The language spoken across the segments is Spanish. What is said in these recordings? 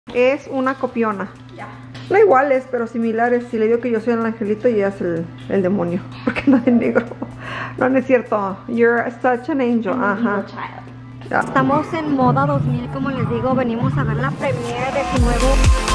Es una copiona. Ya. No iguales, pero similares. Si le digo que yo soy el angelito y ella es el demonio. Porque no es negro. No, no es cierto. You're such an angel. Ajá. Ya. Estamos en Moda 2000, como les digo. Venimos a ver la premiere de su nuevo...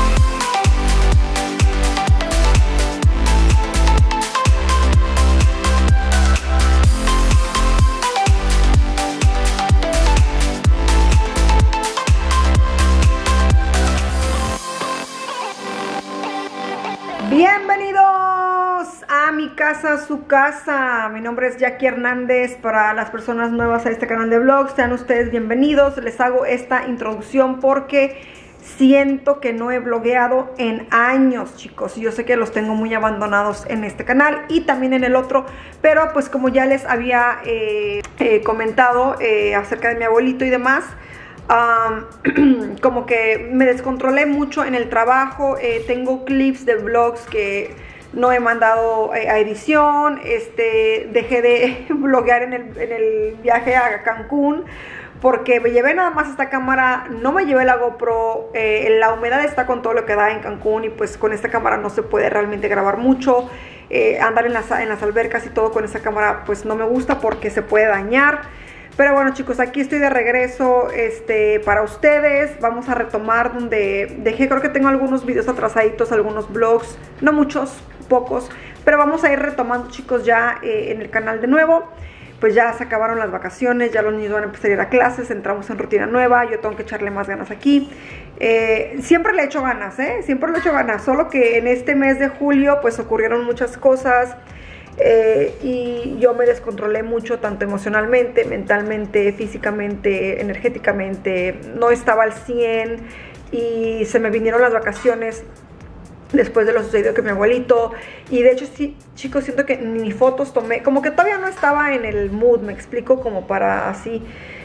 Bienvenidos a mi casa, su casa. Mi nombre es Jackie Hernández. Para las personas nuevas a este canal de vlogs, sean ustedes bienvenidos. Les hago esta introducción porque siento que no he vlogueado en años, chicos. Yo sé que los tengo muy abandonados en este canal y también en el otro, pero pues como ya les había comentado acerca de mi abuelito y demás, como que me descontrolé mucho en el trabajo. Tengo clips de vlogs que no he mandado a edición. Dejé de vloguear en el viaje a Cancún porque me llevé nada más esta cámara, no me llevé la GoPro. La humedad está con todo lo que da en Cancún y pues con esta cámara no se puede realmente grabar mucho. Andar en las albercas y todo con esta cámara pues no me gusta porque se puede dañar. Pero bueno, chicos, aquí estoy de regreso para ustedes. Vamos a retomar donde dejé. Creo que tengo algunos videos atrasaditos, algunos vlogs, no muchos, pocos, pero vamos a ir retomando, chicos, ya en el canal de nuevo. Pues ya se acabaron las vacaciones, ya los niños van a empezar a ir a clases, entramos en rutina nueva. Yo tengo que echarle más ganas aquí. Siempre le echo ganas, siempre le echo ganas, solo que en este mes de julio pues ocurrieron muchas cosas. Y yo me descontrolé mucho, tanto emocionalmente, mentalmente, físicamente, energéticamente. No estaba al 100 y se me vinieron las vacaciones después de lo sucedido con mi abuelito. Y de hecho sí, chicos, siento que ni fotos tomé, como que todavía no estaba en el mood, me explico, como para así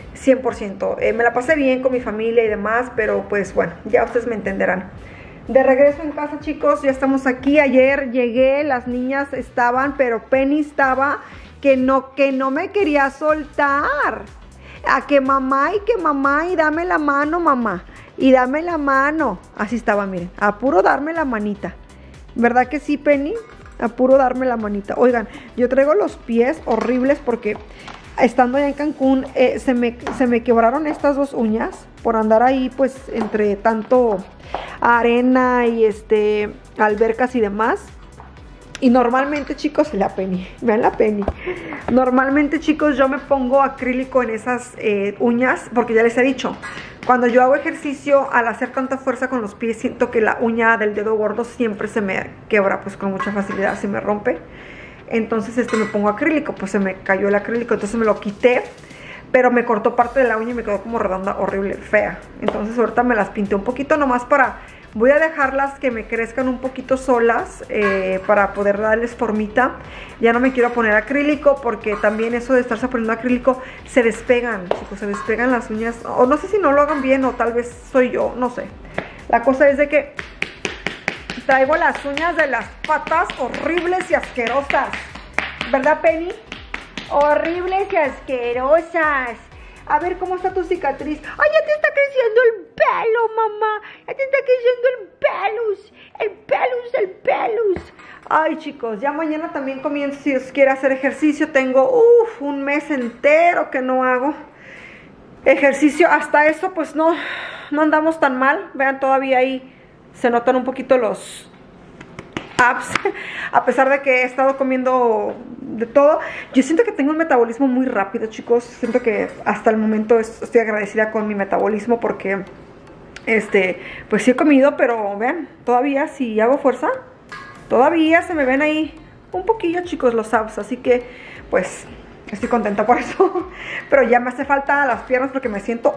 100%. Me la pasé bien con mi familia y demás, pero pues bueno, ya ustedes me entenderán. De regreso en casa, chicos, ya estamos aquí. Ayer llegué, las niñas estaban, pero Penny estaba que no me quería soltar. A que mamá y dame la mano, mamá, y dame la mano. Así estaba, miren, a puro darme la manita. ¿Verdad que sí, Penny? A puro darme la manita. Oigan, yo traigo los pies horribles porque estando allá en Cancún se me quebraron estas dos uñas por andar ahí pues entre tanto arena y albercas y demás. Y normalmente, chicos, la Penny, vean la Penny. Normalmente, chicos, yo me pongo acrílico en esas uñas porque ya les he dicho, cuando yo hago ejercicio, al hacer tanta fuerza con los pies, siento que la uña del dedo gordo siempre se me quebra pues con mucha facilidad, se me rompe. Entonces me pongo acrílico, pues se me cayó el acrílico, entonces me lo quité, pero me cortó parte de la uña y me quedó como redonda, horrible, fea. Entonces ahorita me las pinté un poquito nomás voy a dejarlas que me crezcan un poquito solas para poder darles formita. Ya no me quiero poner acrílico porque también eso de estarse poniendo acrílico se despegan, chicos, se despegan las uñas. O no sé si no lo hagan bien o tal vez soy yo, no sé. La cosa es de que traigo las uñas de las patas horribles y asquerosas. ¿Verdad, Penny? Horribles y asquerosas. A ver, ¿cómo está tu cicatriz? ¡Ay, ya te está creciendo el pelo, mamá! ¡Ya te está creciendo el pelus! ¡El pelus! Ay, chicos, ya mañana también comienzo, si os quiere hacer ejercicio. Tengo, un mes entero que no hago ejercicio. Hasta eso, pues no andamos tan mal. Vean, todavía ahí se notan un poquito los abs, a pesar de que he estado comiendo de todo. Yo siento que tengo un metabolismo muy rápido, chicos. Siento que hasta el momento estoy agradecida con mi metabolismo porque pues sí he comido, pero vean, todavía si hago fuerza, todavía se me ven ahí un poquillo, chicos, los abs. Así que pues estoy contenta por eso. Pero ya me hace falta las piernas porque me siento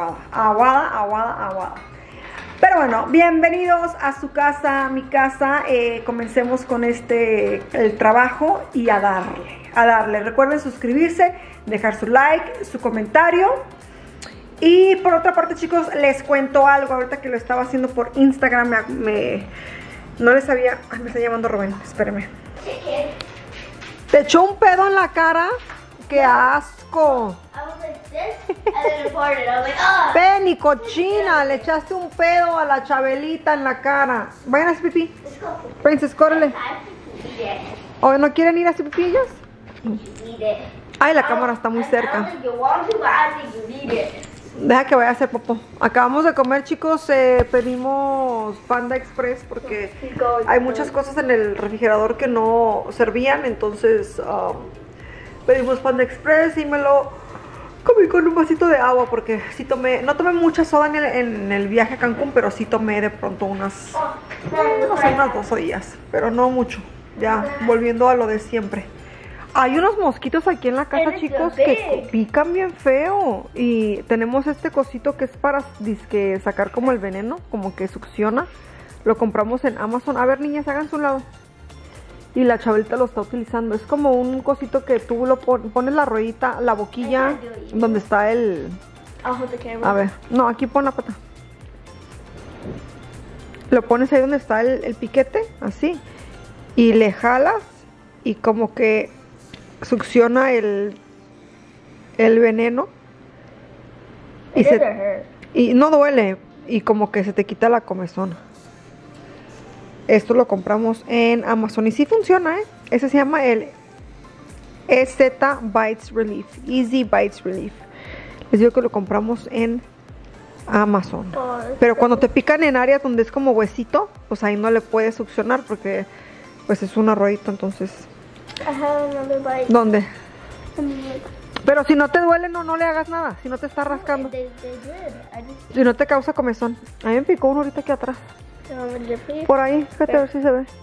aguada. Pero bueno, bienvenidos a su casa, mi casa. Comencemos con el trabajo y a darle. Recuerden suscribirse, dejar su like, su comentario. Y por otra parte, chicos, les cuento algo. Ahorita que lo estaba haciendo por Instagram, no les había... Ay, me está llamando Rubén, espérenme. ¿Te echó un pedo en la cara? ¡Qué asco! Penny, cochina, le echaste un pedo a la Chabelita en la cara. Vayan a hacer pipí. Princess, córrele. ¿O no quieren ir a hacer pipí ellos? Ay, la cámara está muy cerca. Deja que vaya a hacer popó. Acabamos de comer, chicos. Pedimos Panda Express porque hay muchas cosas en el refrigerador que no servían. Entonces pedimos Panda Express y me lo comí con un vasito de agua porque sí tomé, no tomé mucha soda en el viaje a Cancún, pero sí tomé de pronto unas 2 días, pero no mucho. Ya volviendo a lo de siempre. Hay unos mosquitos aquí en la casa, chicos, que pican bien feo. Y tenemos este cosito que es para dizque sacar como el veneno, como que succiona. Lo compramos en Amazon. A ver, niñas, háganse un lado. Y la Chabelita lo está utilizando. Es como un cosito que tú lo pones la ruedita, la boquilla, donde está el... A ver, no, aquí pon la pata. Lo pones ahí donde está el piquete, así. Y le jalas y como que succiona el veneno y no duele y como que se te quita la comezón. Esto lo compramos en Amazon y sí funciona, Ese se llama el EZ Bites Relief, Easy Bites Relief. Les digo que lo compramos en Amazon. Pero cuando te pican en áreas donde es como huesito, pues ahí no le puedes succionar porque pues es una ruedita, entonces. ¿Dónde? Pero si no te duele, no le hagas nada. Si no te está rascando. Si no te causa comezón. A mí me picó uno ahorita aquí atrás. Por ahí, fíjate a ver si se ve.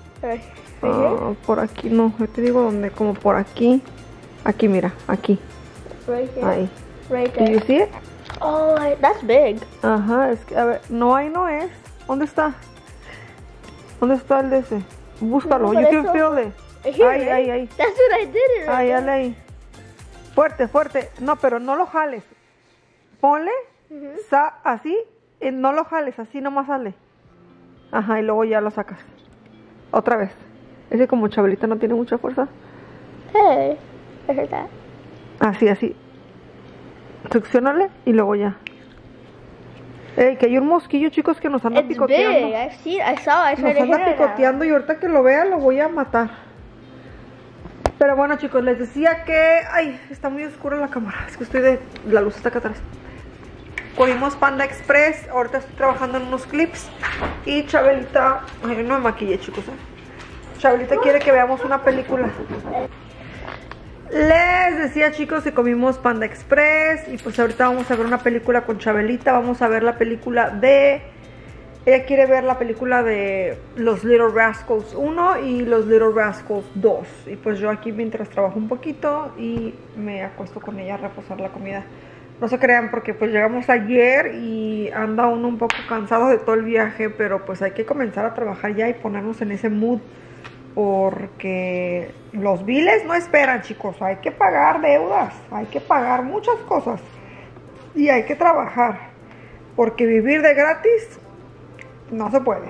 Por aquí no, yo te digo dónde, como por aquí. Aquí, mira, aquí. Ahí. Do you see it? Oh, that's big. Ajá, es que, a ver, no, ahí no es. ¿Dónde está? ¿Dónde está el de ese? Búscalo, you can feel it. Ahí. That's what I did. Ahí, dale ahí. Fuerte, fuerte. No, pero no lo jales. Ponle así, no lo jales, así nomás sale. Ajá, y luego ya lo sacas. Otra vez. Ese como Chabelita no tiene mucha fuerza. Hey, I heard that. Así. Succionale y luego ya. Ey, que hay un mosquillo, chicos, que nos anda picoteando. Nos anda picoteando y ahorita que lo vea lo voy a matar. Pero bueno, chicos, les decía que... Ay, está muy oscura la cámara. Es que la luz está acá atrás. Cogimos Panda Express. Ahorita estoy trabajando en unos clips. Y Chabelita... Ay, no me maquillé, chicos. Chabelita quiere que veamos una película. Les decía, chicos, que comimos Panda Express. Y pues ahorita vamos a ver una película con Chabelita. Vamos a ver la película de... Ella quiere ver la película de los Little Rascals 1 y los Little Rascals 2. Y pues yo aquí mientras trabajo un poquito y me acuesto con ella a reposar la comida. No se crean porque pues llegamos ayer y anda uno un poco cansado de todo el viaje. Pero pues hay que comenzar a trabajar ya y ponernos en ese mood. Porque los biles no esperan, chicos. Hay que pagar deudas, hay que pagar muchas cosas. Y hay que trabajar. Porque vivir de gratis... no se puede,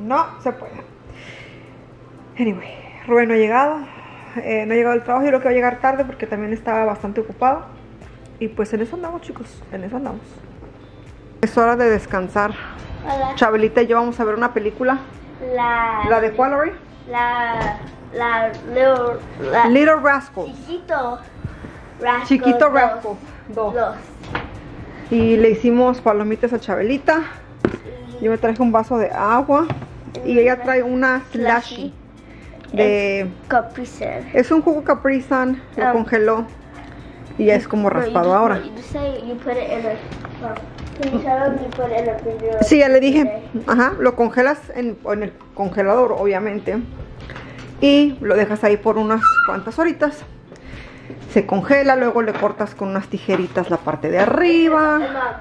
Anyway, Rubén no ha llegado. No ha llegado del trabajo. Yo creo que va a llegar tarde porque también estaba bastante ocupado. Y pues en eso andamos, chicos. En eso andamos. Es hora de descansar. Hola. Chabelita y yo vamos a ver una película. ¿La de cuál, Lori? Little Rascals. Chiquito Rascals 2. Y le hicimos palomitas a Chabelita. Yo me traje un vaso de agua. Y ella trae una slushy de Capri Sun. Es un jugo Capri Sun. Lo congeló. Y ya es como raspado ahora. Sí, ya le dije. Ajá, lo congelas en el congelador, obviamente. Y lo dejas ahí por unas cuantas horitas. Se congela, luego le cortas con unas tijeritas la parte de arriba.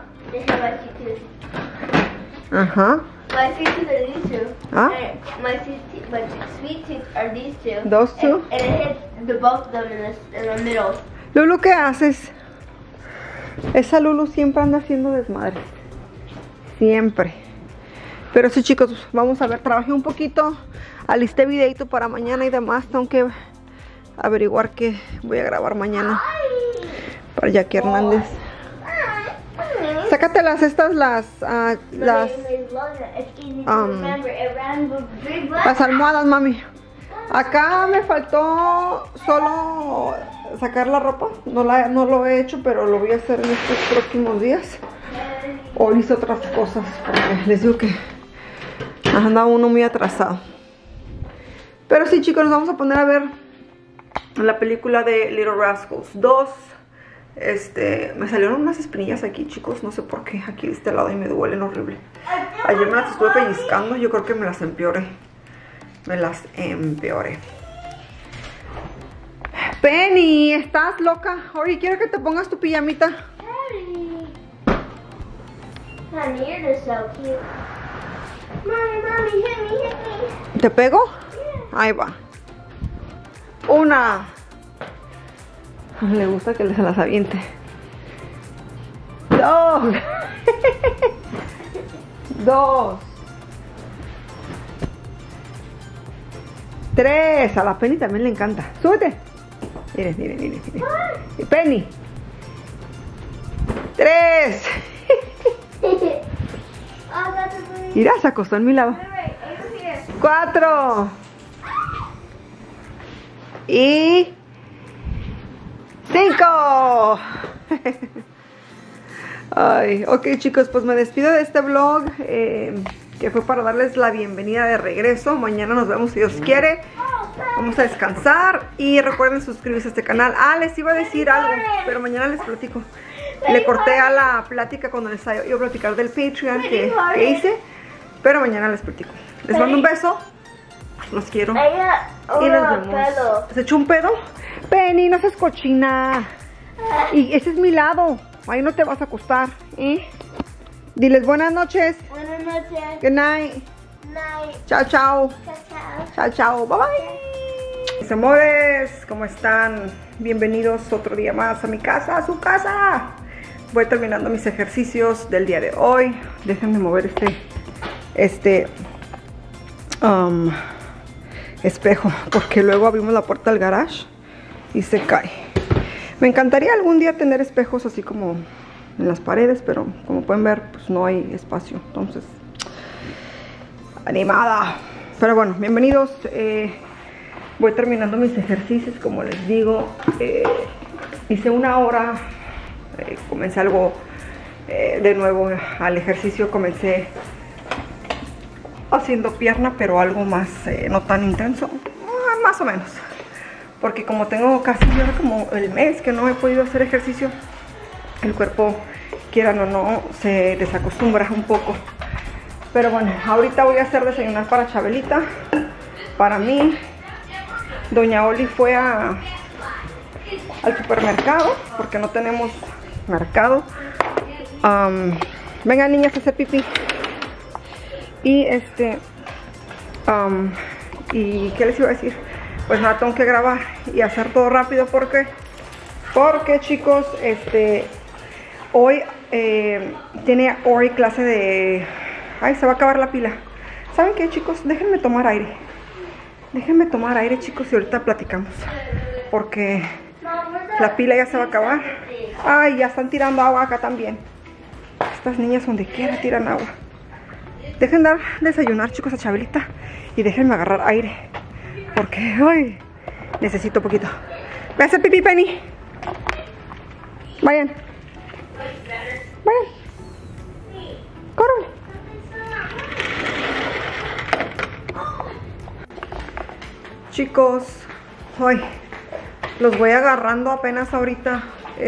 Ajá. My sweet teeth are these two. ¿Ah? My sweet teeth are these two. Those two? And it hit the both of them in the middle. Lulu, ¿qué haces? Esa Lulu siempre anda haciendo desmadre. Siempre. Pero sí, chicos, vamos a ver. Trabajé un poquito. Alisté videito para mañana y demás. Tengo que averiguar qué voy a grabar mañana. para Jackie Hernández. Sácate las almohadas, mami. Acá me faltó solo sacar la ropa. No lo he hecho, pero lo voy a hacer en estos próximos días. Hoy hice otras cosas, porque les digo que anda uno muy atrasado. Pero sí, chicos, nos vamos a poner a ver la película de Little Rascals 2. Me salieron unas espinillas aquí, chicos, no sé por qué, aquí de este lado, y me duelen horrible. Ayer me las estuve pellizcando, yo creo que me las empeoré. Penny, ¿estás loca? Oye, quiero que te pongas tu pijamita. ¿Te pego? Ahí va. Una. Le gusta que se las aviente. 2. 2. 3. A la Penny también le encanta. Súbete. Mire. Penny. 3. Mira, se acostó en mi lado. 4. Y 5. Ay, ok, chicos, pues me despido de este vlog que fue para darles la bienvenida de regreso. Mañana nos vemos si Dios quiere. Vamos a descansar y recuerden suscribirse a este canal. Les iba a decir algo, pero mañana les platico. Le corté a la plática cuando les iba a platicar del Patreon que hice, pero mañana les platico. Les mando un beso. Los quiero. Y nos vemos. ¿Se echó un pedo? Penny, no seas cochina. Y ese es mi lado. Ahí no te vas a acostar, ¿eh? Diles buenas noches. Buenas noches. Good night. Night. Chao, chao. Chao. Chao. Bye, bye. Mis amores, ¿cómo están? Bienvenidos otro día más a mi casa, a su casa. Voy terminando mis ejercicios del día de hoy. Déjenme mover este espejo, porque luego abrimos la puerta del garage y se cae. Me encantaría algún día tener espejos así como en las paredes, pero como pueden ver, pues no hay espacio. Entonces, animada. Pero bueno, bienvenidos. Voy terminando mis ejercicios, como les digo. Hice 1 hora. Comencé algo de nuevo al ejercicio. Comencé haciendo pierna, pero algo más, no tan intenso, más o menos, porque como tengo casi como el mes que no he podido hacer ejercicio, el cuerpo, quieran o no, se desacostumbra un poco. Pero bueno, ahorita voy a hacer desayunar para Chabelita, para mí. Doña Oli fue al supermercado porque no tenemos mercado. Vengan, niñas, a hacer pipí. Y y ¿qué les iba a decir? Pues nada, tengo que grabar y hacer todo rápido porque chicos, hoy tiene hoy clase de... Ay, se va a acabar la pila. ¿Saben qué, chicos? Déjenme tomar aire. Déjenme tomar aire, chicos, y ahorita platicamos, porque la pila ya se va a acabar. Ay, ya están tirando agua acá también. Estas niñas donde quiera tiran agua. Dejen dar desayunar, chicos, a Chabelita y déjenme agarrar aire, porque hoy necesito poquito. Voy a hacer pipí, Penny. Vayan. Córrele. Chicos, hoy los voy agarrando apenas ahorita.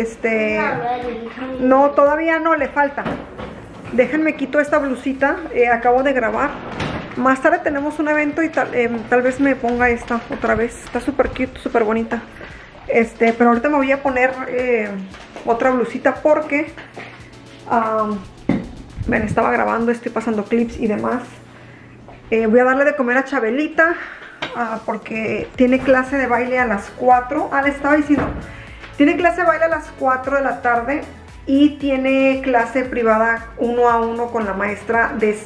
No, todavía no, le falta. Déjenme quito esta blusita, acabo de grabar. Más tarde tenemos un evento y tal vez me ponga esta otra vez. Está súper cute, súper bonita. Pero ahorita me voy a poner otra blusita porque ven, estaba grabando, estoy pasando clips y demás. Voy a darle de comer a Chabelita porque tiene clase de baile a las 4. Le estaba diciendo, tiene clase de baile a las 4 de la tarde. Y tiene clase privada 1 a 1 con la maestra de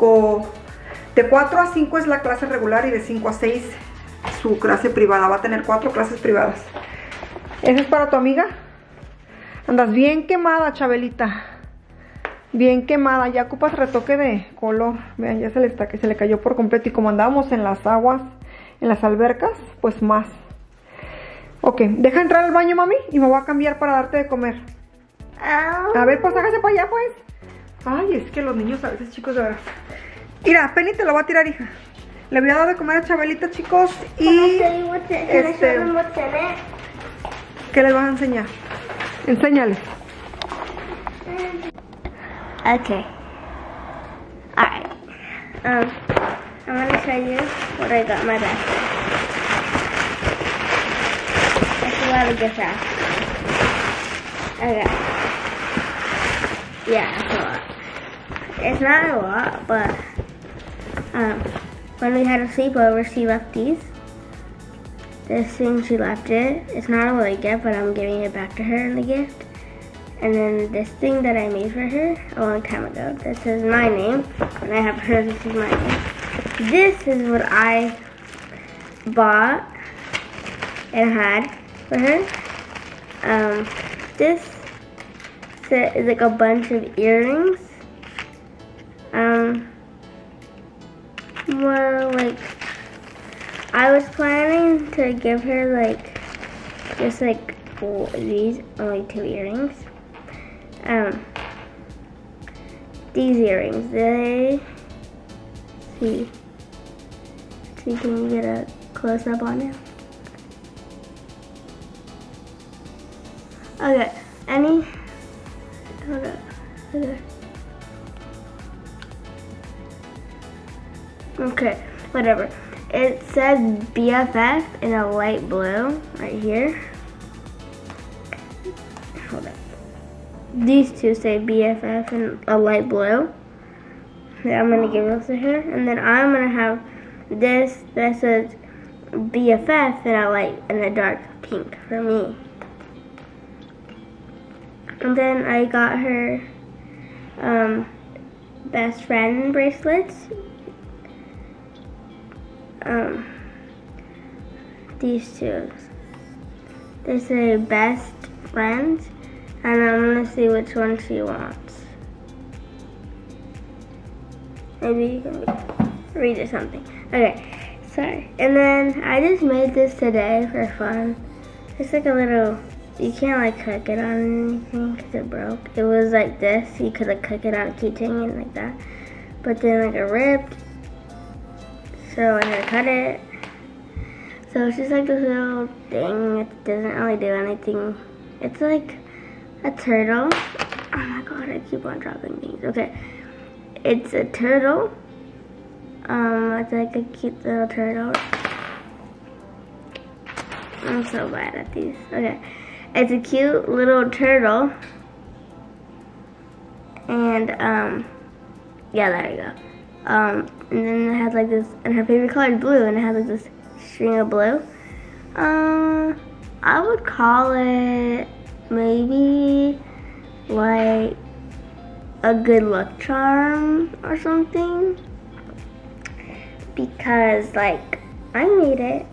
4 a 5 es la clase regular y de 5 a 6 su clase privada. Va a tener 4 clases privadas. ¿Esa es para tu amiga? Andas bien quemada, Chabelita. Bien quemada, ya ocupas retoque de color. Vean, ya se le cayó por completo. Y como andábamos en las aguas, en las albercas, pues más. Ok, deja entrar al baño, mami, y me voy a cambiar para darte de comer. A ver, pues hágase para allá, pues. Ay, es que los niños a veces, chicos, de verdad. Mira, Penny te lo va a tirar, hija. Le voy a dar de comer a Chabelita, chicos. Y ¿qué les vas a enseñar? Enséñales. Okay. Alright. I'm gonna show you what I got in my bag. It's a lot of gift wrap. Okay. Yeah, it's a lot. It's not a lot, but when we had a sleepover, she left these. This thing, she left it. It's not a really gift, but I'm giving it back to her in the gift. And then this thing that I made for her a long time ago. This is my name. And I have hers, this is my name. This is what I bought and had for her. This is like a bunch of earrings. Well, like, I was planning to give her like, just like these, only 2 earrings. These earrings, they, see, can you get a close up on it? Okay, hold up, okay, whatever. It says BFF in a light blue right here. Hold up. These two say BFF in a light blue. I'm gonna give those to her, and then I'm gonna have this that says BFF in a dark pink for me. And then I got her best friend bracelets. These two. They say best friends. And I'm gonna see which one she wants. Maybe you can read or something. Okay, sorry. And then I just made this today for fun. It's like a little, you can't like hook it on anything because it broke. It was like this, you could like hook it on a keychain and like that. But then like it ripped, so I had to cut it. So it's just like this little thing. It doesn't really do anything. It's like a turtle. Oh my god, I keep on dropping things. Okay. It's a turtle. It's like a cute little turtle. I'm so bad at these. Okay. It's a cute little turtle. And yeah, there you go. And then it has like this, and her favorite color is blue, and it has like this string of blue. I would call it maybe like a good luck charm or something, because like I made it,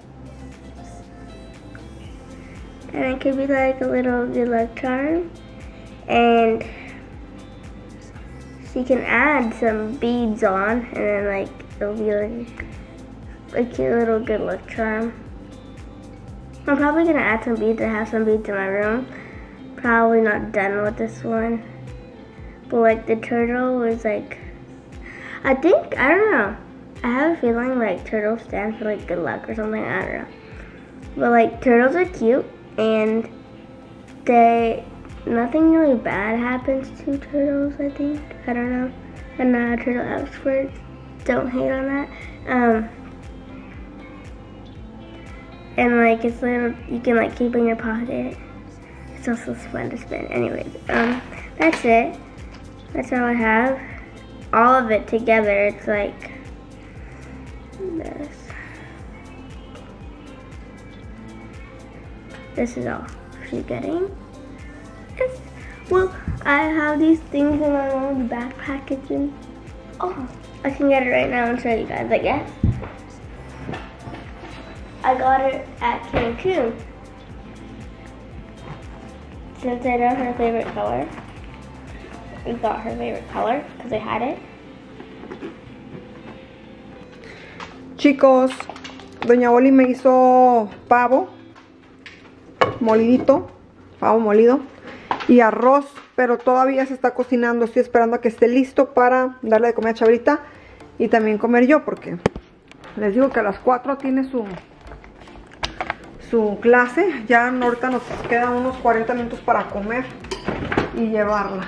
and it could be like a little good luck charm, and she can add some beads on, and then like it'll be like a cute little good luck charm. I'm probably gonna add some beads. I have some beads in my room. Probably not done with this one, but like the turtle was like, I don't know, I have a feeling like turtles stand for like good luck or something, I don't know, but like turtles are cute, and nothing really bad happens to turtles, I think. I don't know, I'm not a turtle expert, don't hate on that. And like it's little, you can like keep in your pocket. It's also fun to spin. Anyways, that's it. That's all I have. All of it together, it's like this. This is all she's getting. Yes. Well, I have these things in my mom's back packaging. Oh, I can get it right now and show you guys, I guess. I got it at Cancun. since I know her favorite color, we got her favorite color because I had it. Chicos, doña Oli me hizo pavo molidito, pavo molido y arroz, pero todavía se está cocinando. Estoy esperando a que esté listo para darle de comer a Chabelita y también comer yo, porque les digo que a las 4 tiene su clase. Ya ahorita nos quedan unos 40 minutos para comer y llevarla.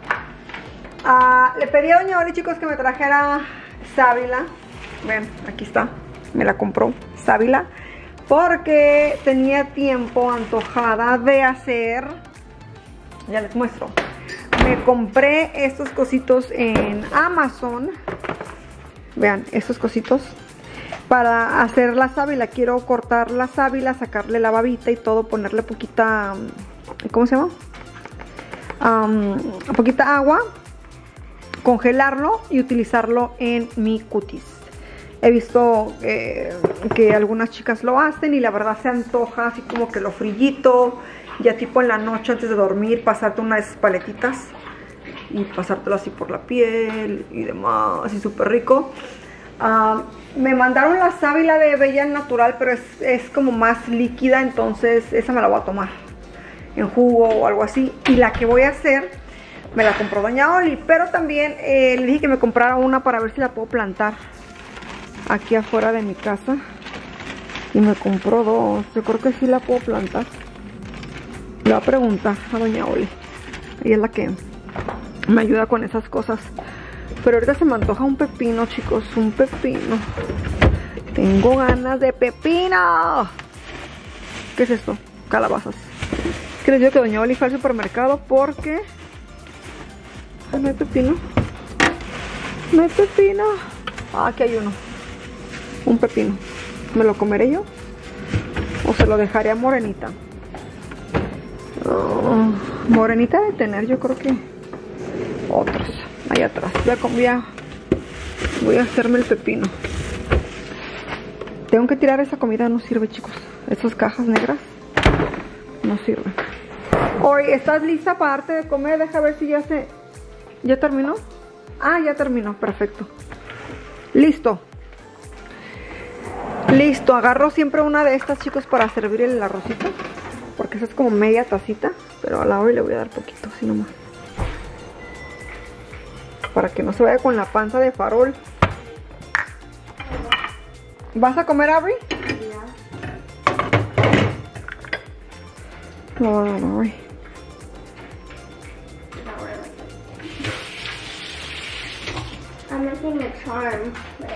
Le pedí a doña Oli, chicos, que me trajera sábila. Ven, aquí está, me la compró sábila, porque tenía tiempo antojada de hacer. Ya les muestro. Me compré estos cositos en Amazon. Vean, estos cositos para hacer la sábila. Quiero cortar la sábila, sacarle la babita y todo, ponerle poquita, ¿cómo se llama? Poquita agua, congelarlo y utilizarlo en mi cutis. He visto que algunas chicas lo hacen y la verdad se antoja así como que lo frillito, ya tipo en la noche antes de dormir, pasarte unas paletitas y pasártelo así por la piel y demás, así súper rico. Me mandaron la sábila de Bella Natural, pero es como más líquida, entonces esa me la voy a tomar en jugo o algo así. Y la que voy a hacer me la compró doña Oli, pero también le dije que me comprara una para ver si la puedo plantar aquí afuera de mi casa, y me compró dos. Yo creo que sí la puedo plantar. Le voy a preguntar a doña Oli, ella es la que me ayuda con esas cosas. Pero ahorita se me antoja un pepino, chicos, un pepino. Tengo ganas de pepino. ¿Qué es esto? Calabazas. Es que les digo que doña Oli fue al supermercado porque no hay pepino. No hay pepino. Aquí hay uno. Un pepino. ¿Me lo comeré yo? ¿O se lo dejaré a Morenita? Morenita debe tener, yo creo que otros. Ahí atrás. Voy a hacerme el pepino. Tengo que tirar esa comida, no sirve, chicos. Esas cajas negras no sirven. Oye, ¿estás lista para darte de comer? Deja ver si ¿Ya terminó? Ah, ya terminó, perfecto. Listo. Listo, agarro siempre una de estas, chicos, para servir el arrocito, porque esa es como media tacita, pero a la hora le voy a dar poquito, así nomás, para que no se vaya con la panza de farol. ¿Vas a comer, Aubrey? No, Aubrey. I'm making a charm.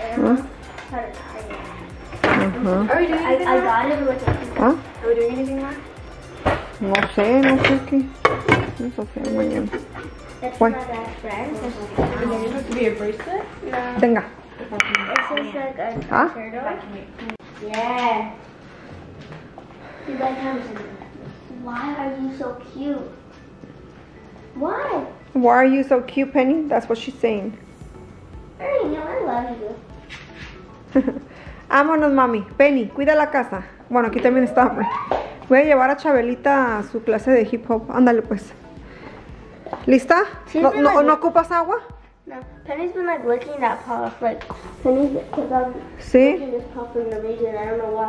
Are we doing anything I got it with ¿Ah? Are we doing anything more? No sé qué. Vamos a hacer mañana. That's Why? my best friend. Is it supposed to be a bracelet? No. Venga. It's just like a ¿Ah? turtle. Yeah. You guys have Why are you so cute? Why? Why are you so cute, Penny? That's what she's saying. I know, I love you. Vámonos, mami. Penny, cuida la casa. Bueno, aquí también está, hombre. Voy a llevar a Chabelita a su clase de hip hop. Ándale, pues. ¿Lista? Sí, ¿No, sí, no, sí. ¿No ocupas agua? No, Penny's been like licking that paw. Like, Penny's because I'm Sí. licking this paw from the region. I don't know why.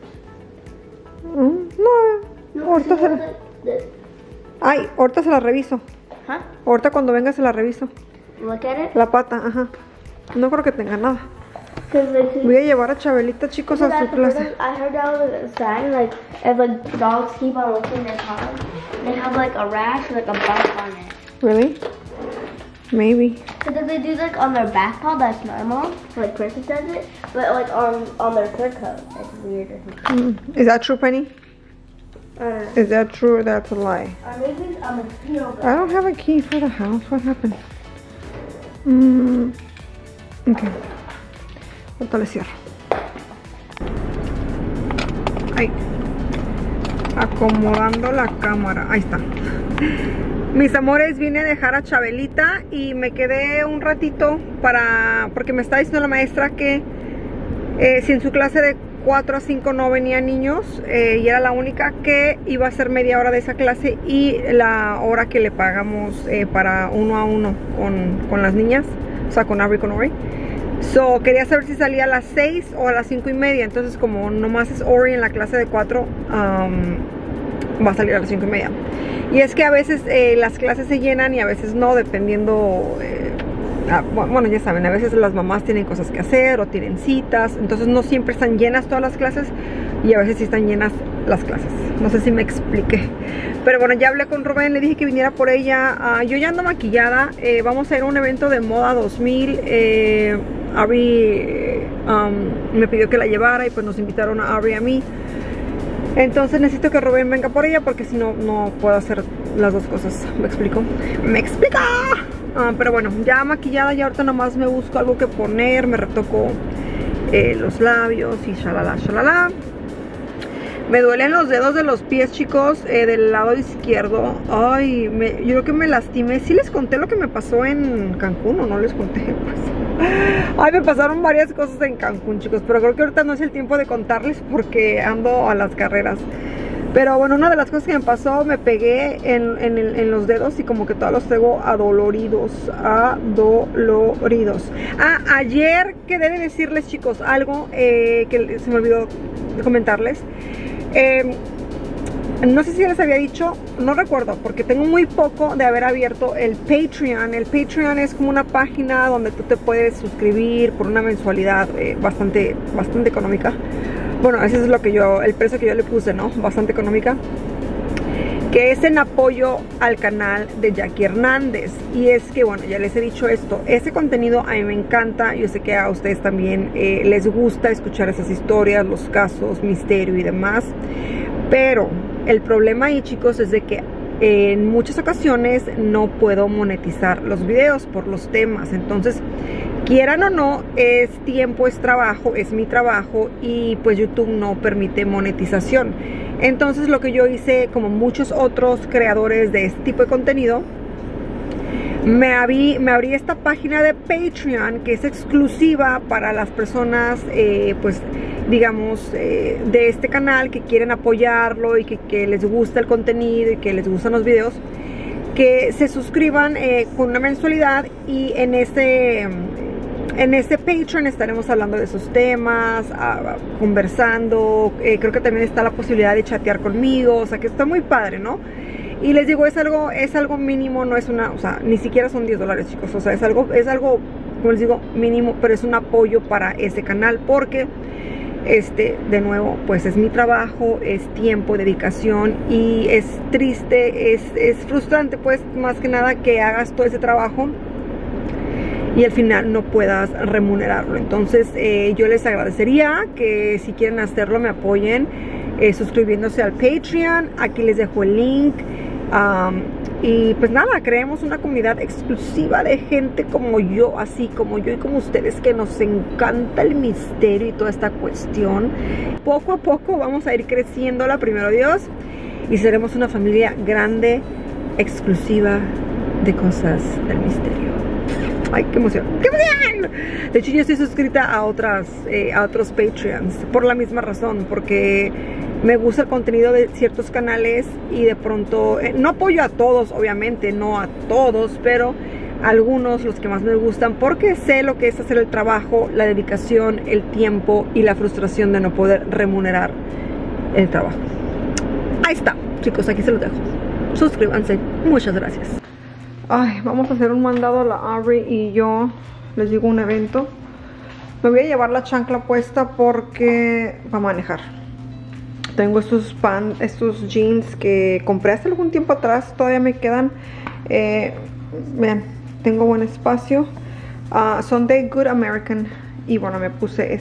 No, ahorita she se looks la... like this. Ay, ahorita se la reviso. Huh? Ahorita cuando venga se la reviso. Look at it. La pata, ajá. No creo que tenga nada. Because like, Voy a llevar a Chabelita, chicos, a su clase. I heard that was a sign, like, if like dogs keep on licking their paws, they have like a rash, like a bump on it. Really? Maybe. Because if they do like on their back paw, that's normal, like Princess does it, but like on their fur coat, that's weird or something. Is that true, Penny? I don't know. Is that true or that's a lie? Or maybe it's on the heel. I don't have a key for the house. What happened? Okay. Ahorita le cierro. Ay. Acomodando la cámara. Ahí está. Mis amores, vine a dejar a Chabelita y me quedé un ratito porque me está diciendo la maestra que si en su clase 4 a 5 no venían niños y era la única que iba a hacer media hora de esa clase y la hora que le pagamos para 1 a 1 con las niñas, o sea, con Aubrey y con Ori. So, quería saber si salía a las 6 o a las 5 y media. Entonces, como nomás es Ori en la clase de 4, va a salir a las 5 y media. Y es que a veces las clases se llenan y a veces no, dependiendo... bueno, ya saben, a veces las mamás tienen cosas que hacer o tienen citas. Entonces no siempre están llenas todas las clases y a veces sí están llenas las clases. No sé si me expliqué. Pero bueno, ya hablé con Rubén, le dije que viniera por ella. Yo ya ando maquillada. Vamos a ir a un evento de moda 2000. Aubrey me pidió que la llevara y pues nos invitaron a Aubrey y a mí. Entonces necesito que Rubén venga por ella porque si no, no puedo hacer las dos cosas. ¿Me explico? ¡Me explica! Pero bueno, ya maquillada, ya ahorita nomás me busco algo que poner. Me retoco los labios y shalala, shalala. Me duelen los dedos de los pies, chicos, del lado izquierdo. Ay, yo creo que me lastimé. ¿Sí les conté lo que me pasó en Cancún o no les conté? Pues, ay, me pasaron varias cosas en Cancún, chicos, pero creo que ahorita no es el tiempo de contarles porque ando a las carreras. Pero bueno, una de las cosas que me pasó, me pegué en los dedos y como que todos los tengo adoloridos. Ayer quedé de decirles, chicos, algo que se me olvidó comentarles. No sé si les había dicho, no recuerdo, porque tengo muy poco de haber abierto el Patreon. El Patreon es como una página donde tú te puedes suscribir por una mensualidad bastante económica. Bueno, ese es el precio que yo le puse, ¿no? Bastante económica. Que es en apoyo al canal de Jackie Hernández. Y es que, bueno, ya les he dicho esto. Ese contenido a mí me encanta. Yo sé que a ustedes también les gusta escuchar esas historias, los casos, misterio y demás. Pero el problema ahí, chicos, es de que en muchas ocasiones no puedo monetizar los videos por los temas. Entonces, quieran o no, es tiempo, es trabajo, es mi trabajo y pues YouTube no permite monetización. Entonces lo que yo hice, como muchos otros creadores de este tipo de contenido, me abrí esta página de Patreon que es exclusiva para las personas, pues digamos, de este canal que quieren apoyarlo y que les gusta el contenido y que les gustan los videos, que se suscriban con una mensualidad y en este Patreon estaremos hablando de esos temas, conversando. Creo que también está la posibilidad de chatear conmigo, o sea que está muy padre, ¿no? Y les digo, es algo mínimo, no es o sea, ni siquiera son $10, chicos. O sea, es algo, como les digo, mínimo, pero es un apoyo para ese canal porque, de nuevo, pues es mi trabajo, es tiempo, dedicación y es triste, es frustrante, pues, más que nada que hagas todo ese trabajo y al final no puedas remunerarlo. Entonces yo les agradecería que si quieren hacerlo me apoyen suscribiéndose al Patreon. Aquí les dejo el link. Y pues nada, creemos una comunidad exclusiva de gente como yo, así como yo y como ustedes, que nos encanta el misterio y toda esta cuestión. Poco a poco vamos a ir creciéndola, primero Dios, y seremos una familia grande, exclusiva de cosas del misterio. ¡Ay, qué emoción! ¡Qué emoción! De hecho, yo estoy suscrita a otros Patreons por la misma razón, porque me gusta el contenido de ciertos canales y de pronto, no apoyo a todos, obviamente, no a todos, pero algunos, los que más me gustan, porque sé lo que es hacer el trabajo, la dedicación, el tiempo y la frustración de no poder remunerar el trabajo. Ahí está, chicos, aquí se los dejo. Suscríbanse. Muchas gracias. Ay, vamos a hacer un mandado a la Aubrey y yo, les digo, un evento. Me voy a llevar la chancla puesta porque va a manejar. Tengo estos jeans que compré hace algún tiempo atrás, todavía me quedan. Vean, tengo buen espacio. Son de Good American y bueno, me puse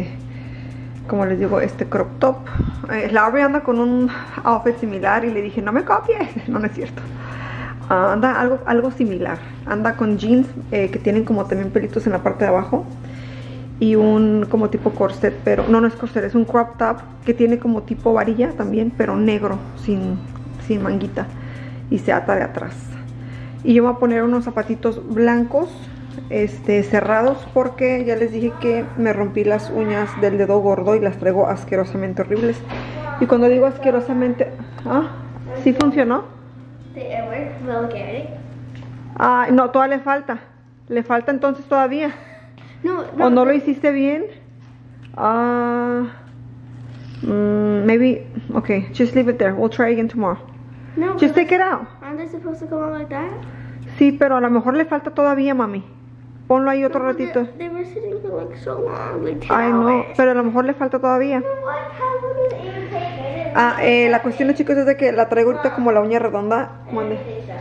como les digo, crop top. La Aubrey anda con un outfit similar y le dije, no me copies. No, no es cierto. Anda algo similar. Anda con jeans que tienen como también pelitos en la parte de abajo y un como tipo corset, pero no es corset, es un crop top que tiene como tipo varilla también, pero negro, sin manguita, y se ata de atrás. Y yo me voy a poner unos zapatitos blancos cerrados porque ya les dije que me rompí las uñas del dedo gordo y las traigo asquerosamente horribles. Y cuando digo asquerosamente, ¿sí funcionó? No, todavía le falta. Le falta entonces todavía. No, ¿O no lo hiciste bien? Maybe, okay, just leave it there. We'll try again tomorrow. No, Just take it out. aren't they supposed to come out like that? Sí, pero a lo mejor le falta todavía, mami. Ponlo ahí otro ratito. They were sitting for like so long, like 10 Ay, no, hours. pero a lo mejor le falta todavía. La cuestión, chicos, es de que la traigo ahorita como la uña redonda. Mande.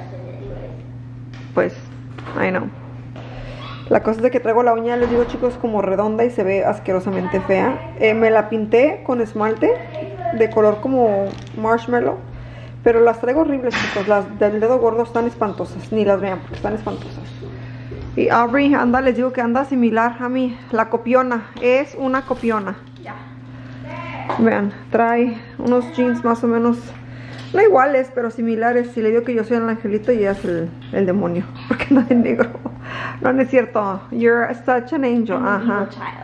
Pues, I know. La cosa es de que traigo la uña, les digo, chicos, como redonda y se ve asquerosamente fea. Me la pinté con esmalte de color como marshmallow, pero las traigo horribles, chicos. Las del dedo gordo están espantosas. Ni las vean porque están espantosas. Y Aubrey anda, les digo que anda similar a mí. La copiona, es una copiona. Vean, trae unos jeans más o menos, no iguales, pero similares. Y le digo que yo soy el angelito y ella es el demonio, porque anda de negro. No, no es cierto. You're such an angel. Ajá.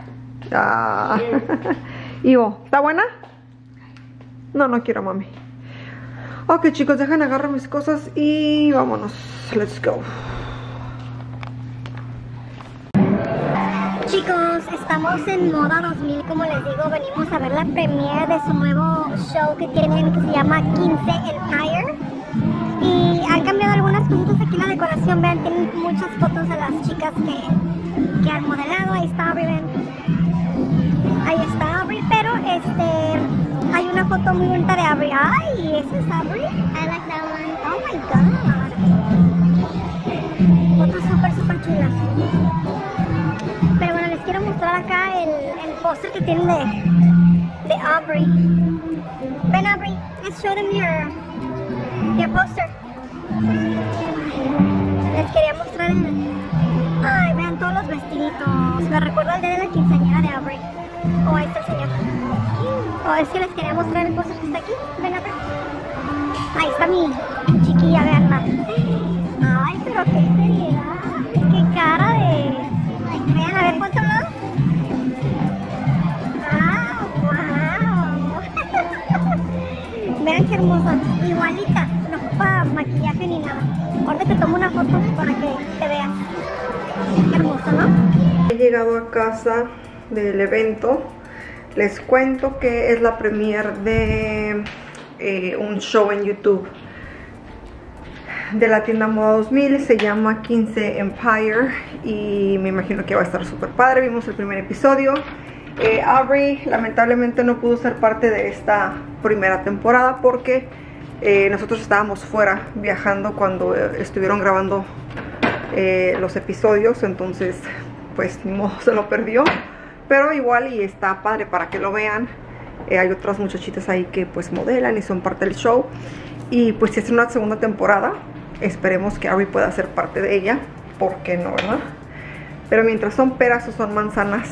Ivo, ¿está buena? No, no quiero, mami. Ok, chicos, dejen agarrar mis cosas y vámonos. Let's go. Chicos, estamos en Moda 2000, como les digo, venimos a ver la premiere de su nuevo show que tienen, que se llama 15 Empire. Y han cambiado algunas cositas aquí en la decoración, vean, tienen muchas fotos de las chicas que han modelado. Ahí está Aubrey, ven. Ahí está Aubrey, pero hay una foto muy bonita de Aubrey. Ay, ¿ese es Aubrey? I like that one. Oh my god. Fotos súper chulas. Pero bueno, les quiero mostrar acá el póster que tienen de Aubrey. Ven, Aubrey, let's show them your póster. Les quería mostrar ay, vean todos los vestiditos. Me recuerda al día de la quinceañera de Aubrey. Oh, ahí está el señor. Oh, es que les quería mostrar el póster que está aquí. Ven, Aubrey. Ahí está mi chiquilla, veanla. Ay, pero qué seriedad. Qué cara de... Vean, a ver, ponte a un lado. ¡Wow! Vean qué hermosa. Igualita. No ocupa maquillaje ni nada. Ahora te tomo una foto para que te veas. Qué hermosa, ¿no? He llegado a casa del evento. Les cuento que es la premiere de un show en YouTube de la tienda Moda 2000, se llama 15 Empire y me imagino que va a estar súper padre. Vimos el primer episodio. Aubrey lamentablemente no pudo ser parte de esta primera temporada porque nosotros estábamos fuera viajando cuando estuvieron grabando los episodios, entonces pues ni modo, se lo perdió, pero igual y está padre para que lo vean. Hay otras muchachitas ahí que pues modelan y son parte del show. Y pues si es una segunda temporada, esperemos que Aubrey pueda ser parte de ella. ¿Por qué no, verdad? Pero mientras son peras o son manzanas,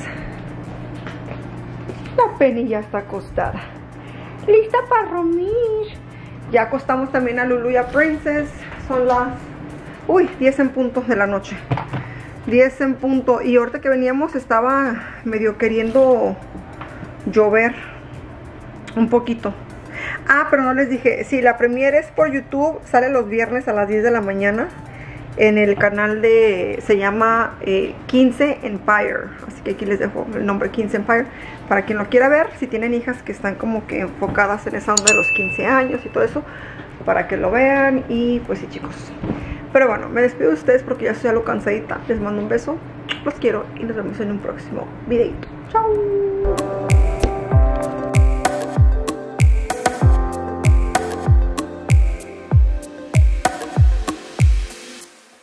la Penny ya está acostada, lista para dormir. Ya acostamos también a Lulu y a Princess. Son las 10 en punto de la noche. 10 en punto. Y ahorita que veníamos estaba medio queriendo llover un poquito. Pero no les dije, sí, la premiere es por YouTube, sale los viernes a las 10 de la mañana en el canal de, se llama 15 Empire, así que aquí les dejo el nombre 15 Empire, para quien lo quiera ver, si tienen hijas que están como que enfocadas en esa onda de los 15 años y todo eso, para que lo vean. Y pues sí, chicos, pero bueno, me despido de ustedes porque ya estoy algo cansadita. Les mando un beso, los quiero y nos vemos en un próximo videito. Chao.